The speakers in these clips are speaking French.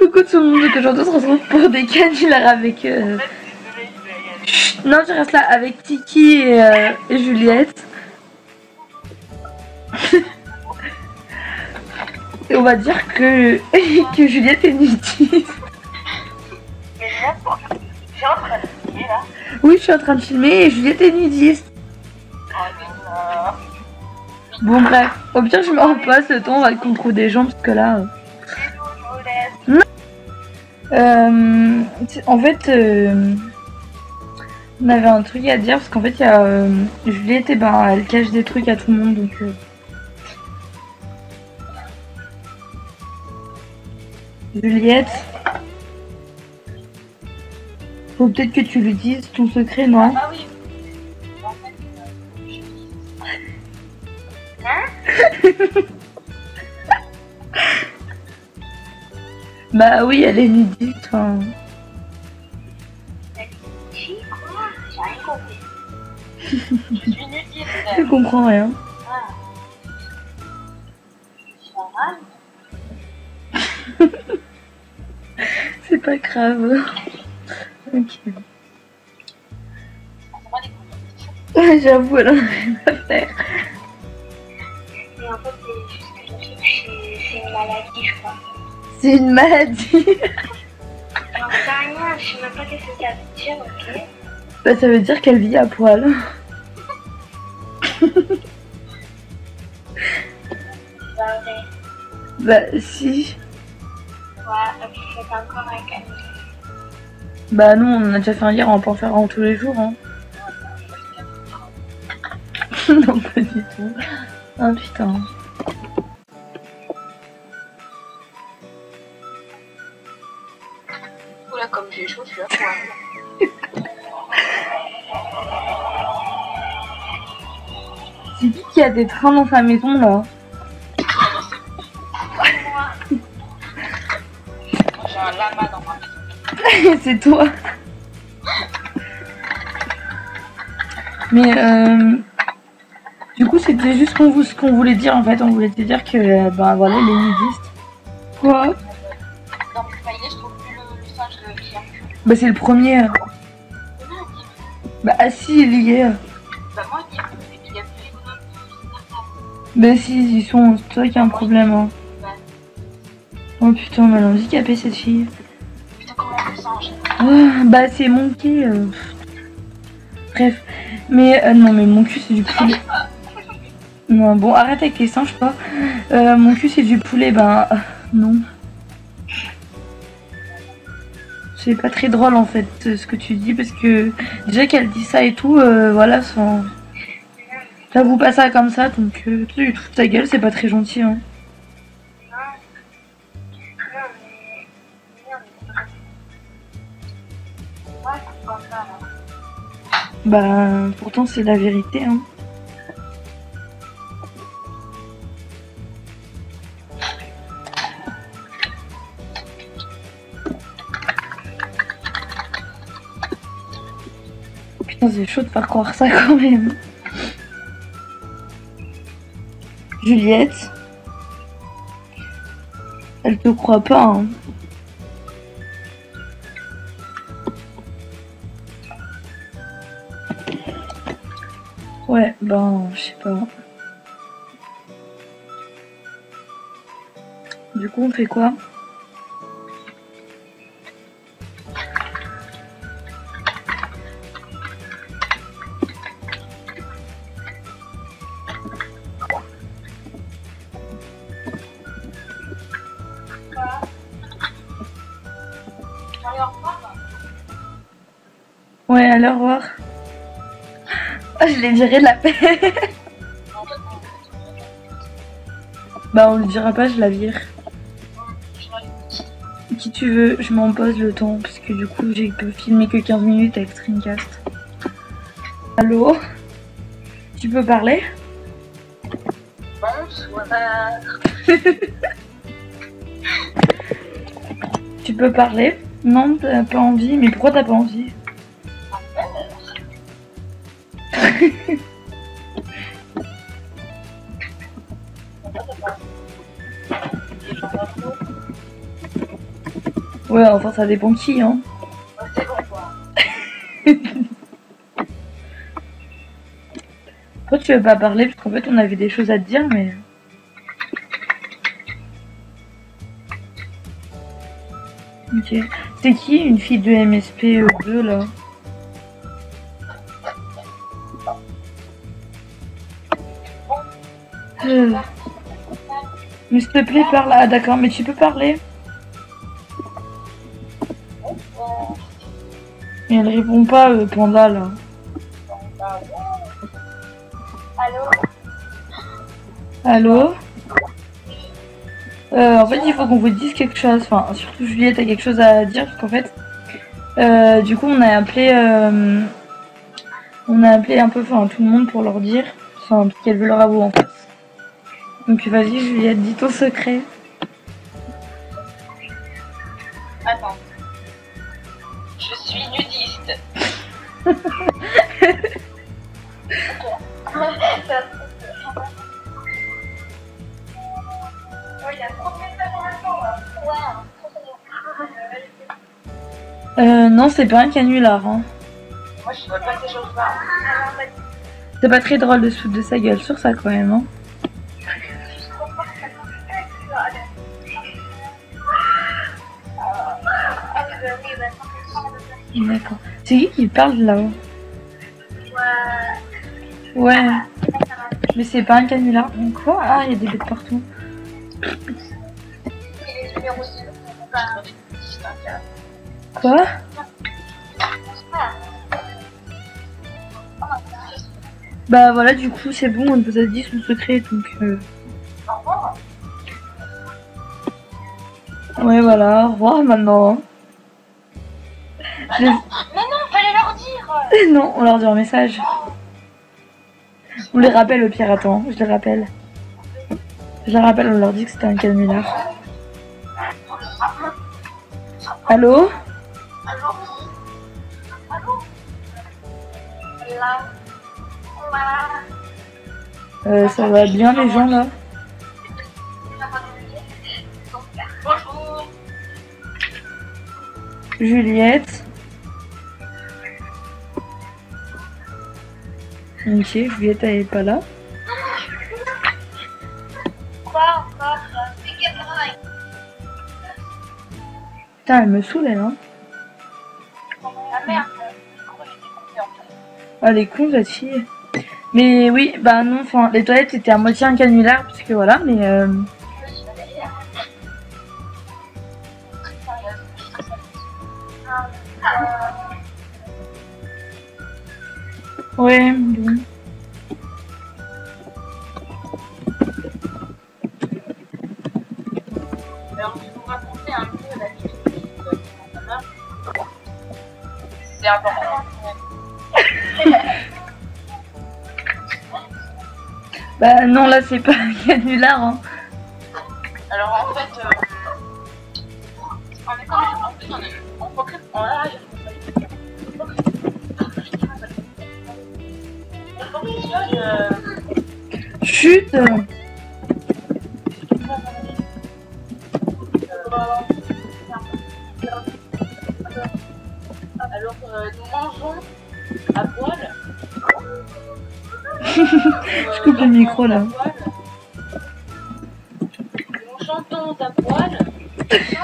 Coucou tout le monde, aujourd'hui on se retrouve pour des canulars avec... Chut, non, je reste là avec Tiki et Juliette. Et on va dire que Juliette est nudiste. Mais j'ai en train de filmer là. Oui, je suis en train de filmer et Juliette est nudiste. Bon bref, au pire je mets en pause le temps, on va le contrôle des gens parce que là... Non. En fait, on avait un truc à dire parce qu'en fait il y a Juliette et ben elle cache des trucs à tout le monde donc... Juliette, faut peut-être que tu lui dises ton secret, non? Ah oui. En fait, hein? Bah oui, elle est nudiste. Hein. Qui quoi? J'ai rien compris. Je suis nudiste. Je comprends rien. Ah. C'est pas grave. C'est pas grave. Ok. Ouais, j'avoue, elle en a rien à faire. Mais en fait, c'est juste que le truc, c'est une maladie, je crois. C'est une maladie. J'en sais rien, je sais même pas qu'est-ce que ça veut dire, ok? Bah ça veut dire qu'elle vit à poil. C'est pas vrai. Bah si. Ouais, c'est encore un canon. Bah non, on en a déjà fait un hier, on va pas en faire un tous les jours. Hein. Non, pas du tout. Ah putain. Oula, comme j'ai chaud, je suis à poil. C'est qui a des trains dans sa maison là? J'ai un lama dans ma maison. C'est toi. Mais du coup c'était juste ce qu'on voulait dire en fait. On voulait te dire que bah voilà les nudistes. Quoi? Dans le panier, je trouve plus le singe de chien. Bah c'est le premier. Bah ah si il y est. Bah moi, il y a plus les bonhommes de Bah si ils sont. C'est toi qui as un problème. Hein. Oh putain, elle est handicapée cette fille. Putain, comment on le singe? Oh, bah c'est mon cul. Bref. Mais non mais mon cul c'est du poulet. Non bon arrête avec les singes pas. Mon cul c'est du poulet, ben non. C'est pas très drôle en fait ce que tu dis parce que déjà qu'elle dit ça et tout, voilà, sans... J'avoue pas ça comme ça donc tu trouves ta gueule, c'est pas très gentil hein. Bah pourtant c'est la vérité hein. Putain c'est chaud de faire croire ça quand même. Juliette, elle te croit pas hein. Ouais, ben, je sais pas. Du coup, on fait quoi? Ouais, allez, au revoir. Oh, je l'ai viré de la paix. Bah, on le dira pas, je la vire. Qui tu veux, je m'en pose le temps, parce que du coup, j'ai filmé que 15 minutes avec Streamcast. Allô? Tu peux parler? Bonsoir. Tu peux parler? Non, t'as pas envie, mais pourquoi t'as pas envie? Ouais, enfin ça dépend qui, hein. C'est bon, quoi. Pourquoi tu veux pas parler? Parce qu'en fait on avait des choses à te dire, mais... Ok. C'est qui une fille de MSP2 là? Mais s'il te plaît, parle. Ah d'accord, mais tu peux parler. Et elle répond pas, Panda là. Allô? Allô? En fait, il faut qu'on vous dise quelque chose. Enfin, surtout Juliette a quelque chose à dire parce qu'en fait, du coup, on a appelé un peu, enfin, tout le monde pour leur dire, enfin, parce qu'elle veut leur avouer en face. Donc, vas-y, Juliette, dis ton secret. Attends. Je suis nudiste. Il y a trop de messages en même temps, là. Ouais, Non, c'est pas un canular, hein. moi je vois pas ces choses-là. C'est pas très drôle de se foutre de sa gueule sur ça quand même, hein. D'accord. C'est qui parle là-haut? Ouais. Mais c'est pas un canular. Quoi? Ah, il y a des bêtes partout. Quoi? Bah voilà, du coup, c'est bon, on nous a dit son secret, donc... Ouais, voilà, au revoir maintenant. Non, fallait leur dire. Non, on leur dit un message. On les rappelle au pire, attends, je les rappelle. Je les rappelle, on leur dit que c'était un canular. Allô? Allô? Là. Ça va bien les gens là? Bonjour. Juliette. Ok, Juliette elle est pas là. Quoi encore? Putain, elle me saoule elle, hein. Ah merde, le micro il était coupé en fait. Ah, elle est con cette fille. Mais oui, bah non, enfin, les toilettes étaient à moitié un canular, parce que voilà, mais ouais, bon. Alors, je vais vous raconter un peu la vie de comment ça marche. C'est important. Bah non, là c'est pas un canular, hein. Alors en fait, on est quand même en plus on recrute en live. Chut. Alors nous mangeons à poil. Je coupe le micro là. Nous chantons à poil. Nous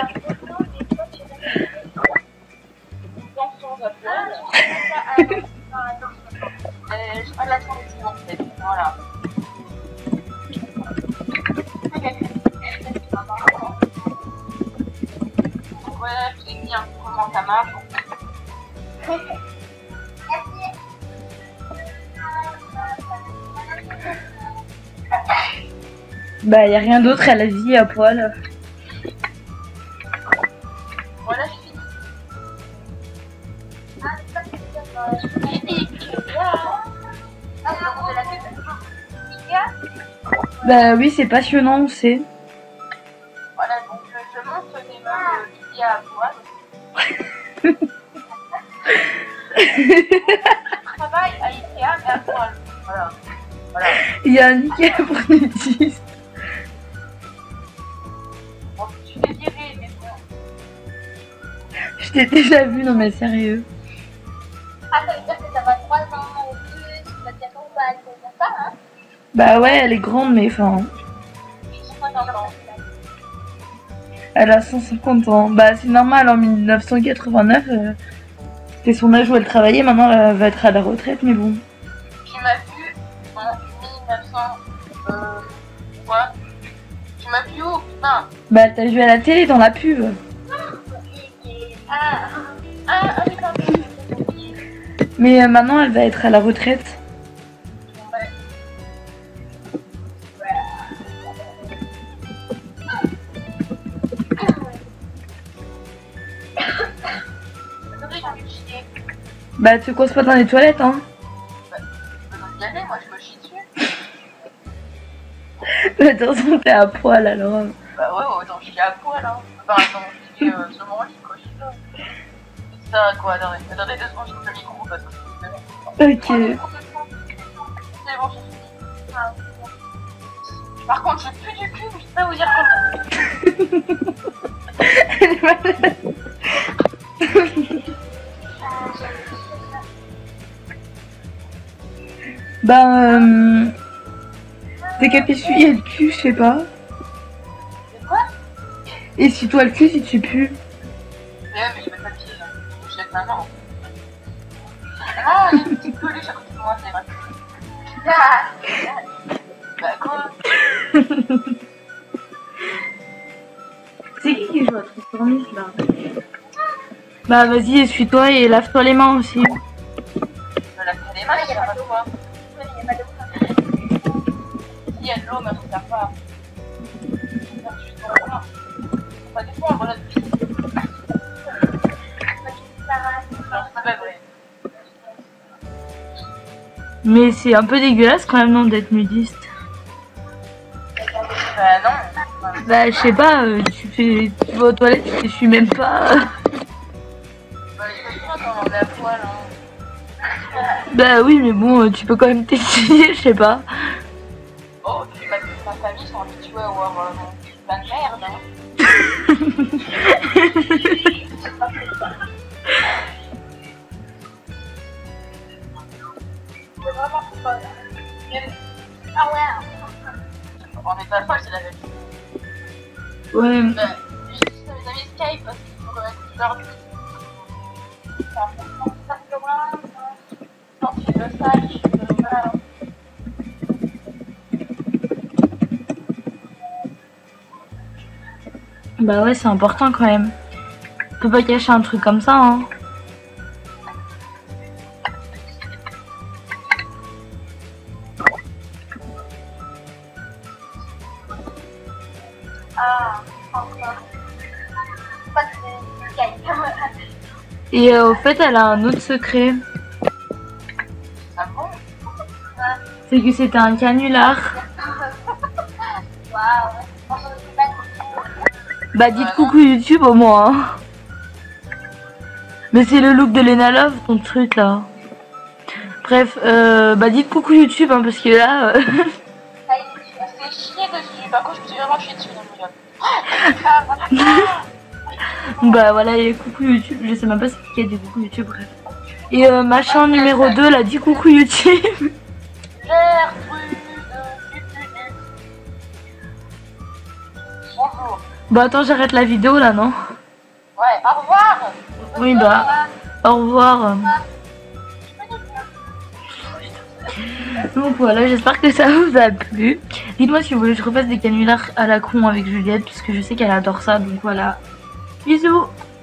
dansons à poil. Je fais de la transition en fait. Voilà. Donc voilà, je t'ai dit un peu comment ça marche. Bah y a rien d'autre à la vie à poil. Voilà, je finis. Bah oui, c'est passionnant, on sait. Voilà, donc je montre des meubles Ikea à poil. Je travaille à Ikea mais à poil. Voilà. Voilà. Il y a un Ikea pour nudistes. Bon, je vais virer, mais bon. t'ai déjà vu, non mais sérieux. Ah, ça veut dire que ça va 3 ans ou plus, tu vas dire qu'on va aller comme ça, hein? Bah ouais, elle est grande, mais enfin, Je suis 50 ans. elle a 150 ans. Bah c'est normal, en 1989, c'était son âge où elle travaillait, maintenant elle va être à la retraite, mais bon. Tu m'as vu en 1900. Quoi? Tu m'as vu où? Putain. Bah elle t'a vu à la télé, dans la pub. Oui, pardon. Mais maintenant elle va être à la retraite. Ouais. Attendez, j'ai envie de chier. Bah te coince pas dans les toilettes, hein. Je peux y aller, moi je me chie dessus. De toute façon t'es à poil alors. Bah ouais, autant chier à poil, hein. Enfin, attends, je dis sur mon lit, quoi, je suis là. C'est ça, quoi, attendez 2 secondes, je coupe le micro parce que c'est Ok. C'est bon, j'ai fini. Par contre, j'ai plus du cul, mais je sais pas vous dire comment. Bah t'es qu'à t'essuyer le cul, je sais pas. C'est quoi? Essuie-toi le cul si tu pues. Mais je mets pas de pied, là. Je jette ma main. Ah, il y a une petite peluche à côté de moi, c'est vrai. Bah quoi? C'est qui joue à Transformers là? Bah vas-y, essuie-toi et lave-toi les mains aussi. Je me lave pas les mains, il y a pas de quoi. Il y a de l'eau, mais ça sert pas. Pas des fois, on relève le pied. Alors, c'est pas vrai. Mais c'est un peu dégueulasse quand même non d'être nudiste. Bah non. Bah je sais pas, tu vas aux toilettes, tu t'essuies même pas. Bah je sais pas quand on est à poil, hein. Bah oui mais bon, tu peux quand même t'essuyer, je sais pas. Oh, puis ma famille sont habitués à avoir plein de merde, hein. C'est vraiment pas là. Ah ouais. On est pas folle, c'est la même chose. Ouais. Bah, j'ai dit à mes amis Skype parce qu'il faut être leur but. C'est important, ça se loin, tant qu'ils le sachent, voilà. Bah ouais c'est important quand même. Tu peux pas cacher un truc comme ça hein. Ah, encore. Pas de Skype. Et au fait elle a un autre secret. Ah bon? C'est que c'était un canular. Waouh. On se fait pas de Bah dites coucou YouTube au moins hein. Mais c'est le look de Lena Love ton truc là. Bref, bah dites coucou YouTube hein, parce que là... C'est chier dessus. Par contre, je me suis vraiment chié dessus dans le milieu. Bah voilà, et coucou YouTube, je sais même pas ce qu'il y a des coucou YouTube, bref. Et machin numéro 2, là, dit coucou YouTube. Gertrude du. Bonjour. Bon attends, j'arrête la vidéo là, non? Ouais, au revoir. Oui bah, au revoir. Donc voilà, j'espère que ça vous a plu. Dites-moi si vous voulez que je refasse des canulars à la con avec Juliette, parce que je sais qu'elle adore ça, donc voilà. Bisous.